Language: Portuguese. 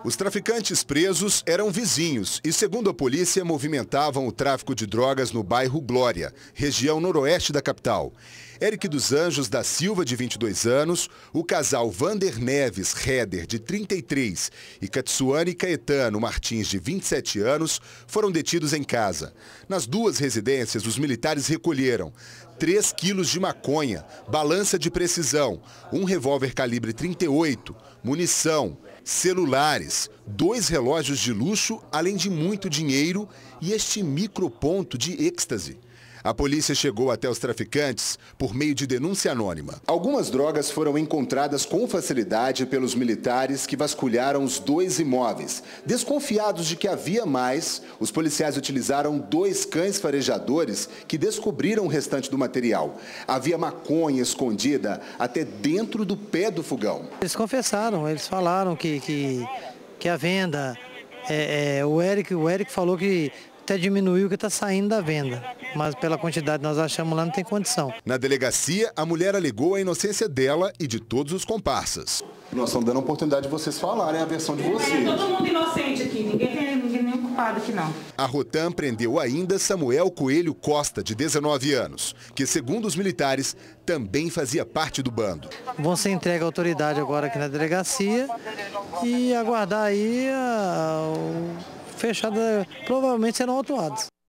Os traficantes presos eram vizinhos e, segundo a polícia, movimentavam o tráfico de drogas no bairro Glória, região noroeste da capital. Eric dos Anjos da Silva, de 22 anos, o casal Vander Neves Reder, de 33, e Katsuane Caetano Martins, de 27 anos, foram detidos em casa. Nas duas residências, os militares recolheram 3 quilos de maconha, balança de precisão, um revólver calibre 38, munição, celulares, 2 relógios de luxo, além de muito dinheiro e este microponto de êxtase. A polícia chegou até os traficantes por meio de denúncia anônima. Algumas drogas foram encontradas com facilidade pelos militares que vasculharam os 2 imóveis. Desconfiados de que havia mais, os policiais utilizaram 2 cães farejadores que descobriram o restante do material. Havia maconha escondida até dentro do pé do fogão. Eles confessaram, eles falaram que a venda, o Eric falou que até diminuiu o que está saindo da venda, mas pela quantidade que nós achamos lá não tem condição. Na delegacia, a mulher alegou a inocência dela e de todos os comparsas. Nós estamos dando a oportunidade de vocês falarem a versão de vocês. Todo mundo inocente aqui, ninguém tem nenhum culpado aqui não. A Rotam prendeu ainda Samuel Coelho Costa, de 19 anos, que, segundo os militares, também fazia parte do bando. Vão ser entregue à autoridade agora aqui na delegacia e aguardar aí fechada, provavelmente serão autuados.